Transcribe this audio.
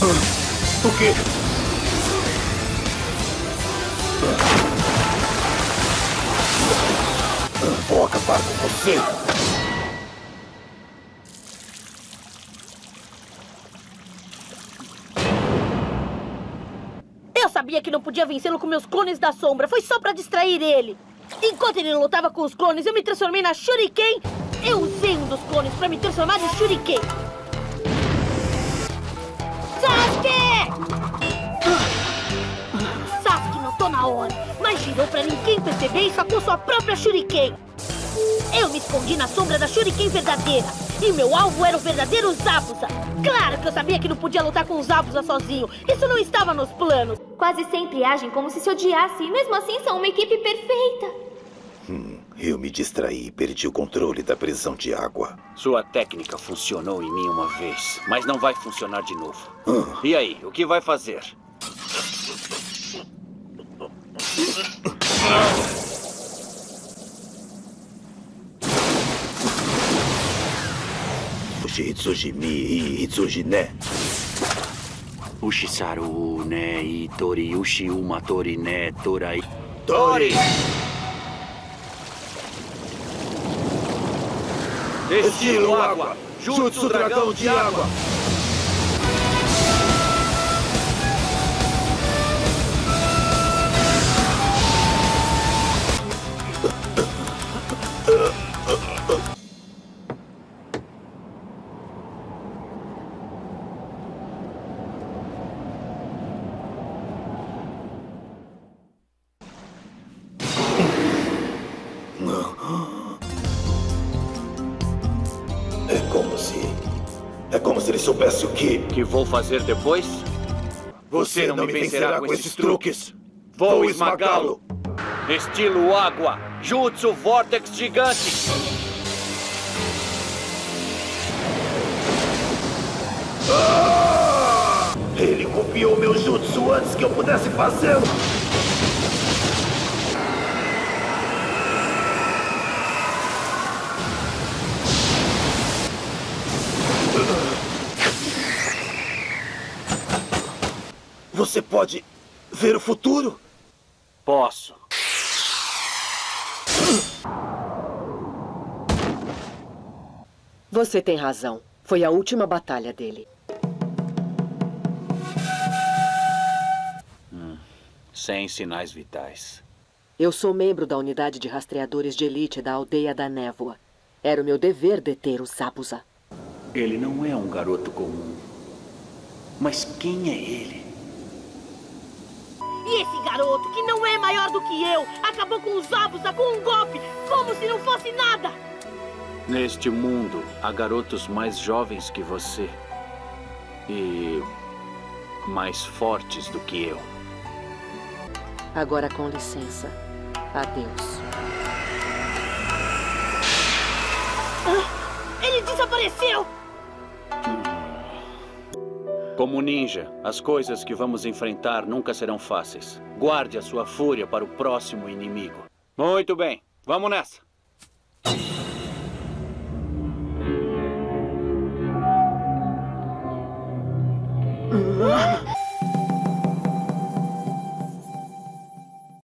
O quê? Vou acabar com você. Eu sabia que não podia vencê-lo com meus clones da sombra. Foi só pra distrair ele. Enquanto ele lutava com os clones, eu me transformei na Shuriken. Eu usei um dos clones pra me transformar em Shuriken. Sasuke! Sasuke notou na hora, mas girou pra ninguém perceber e sacou sua própria Shuriken. Eu me escondi na sombra da Shuriken verdadeira. E meu alvo era o verdadeiro Zabuza. Claro que eu sabia que não podia lutar com o Zabuza sozinho. Isso não estava nos planos. Quase sempre agem como se odiassem. E mesmo assim são uma equipe perfeita. Eu me distraí e perdi o controle da prisão de água. Sua técnica funcionou em mim uma vez, mas não vai funcionar de novo. E aí, o que vai fazer? Hitsujimi e Hitsujine. Ushisaru ne Itori Ushi Umatori ne Torai. Tori! Estilo água! Jutsu dragão de água! É como se ele soubesse o que vou fazer depois? Você não me vencerá com esses truques. Vou esmagá-lo. Estilo água. Jutsu Vortex gigante. Ele copiou meu jutsu antes que eu pudesse fazê-lo. Você pode ver o futuro? Posso. Você tem razão. Foi a última batalha dele. Sem sinais vitais. Eu sou membro da unidade de rastreadores de elite da Aldeia da Névoa. Era o meu dever deter o Zabuza. Ele não é um garoto comum. Mas quem é ele? E esse garoto, que não é maior do que eu, acabou com os Zabuza com um golpe, como se não fosse nada! Neste mundo, há garotos mais jovens que você. E mais fortes do que eu. Agora, com licença. Adeus. Ele desapareceu! Como ninja, as coisas que vamos enfrentar nunca serão fáceis. Guarde a sua fúria para o próximo inimigo. Muito bem, vamos nessa!